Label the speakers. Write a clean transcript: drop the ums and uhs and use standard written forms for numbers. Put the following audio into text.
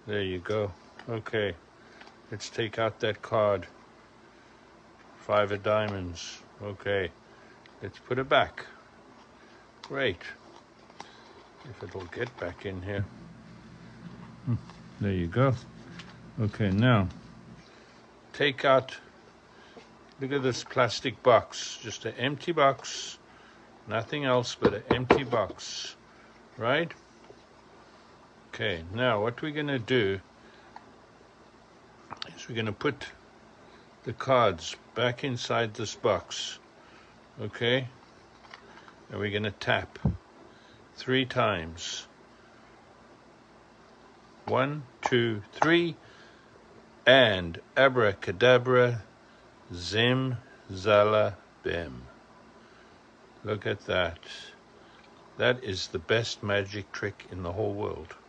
Speaker 1: There you go. Okay, let's take out that card. 5 of diamonds. Okay, let's put it back. Great. If it'll get back in here. There you go. Okay, now take out, look at this plastic box, just an empty box, nothing else but an empty box, right? Okay, now what we're going to do is we're going to put the cards back inside this box, okay? And we're going to tap 3 times. 1, 2, 3, and abracadabra, zim, zala, bim. Look at that. That is the best magic trick in the whole world.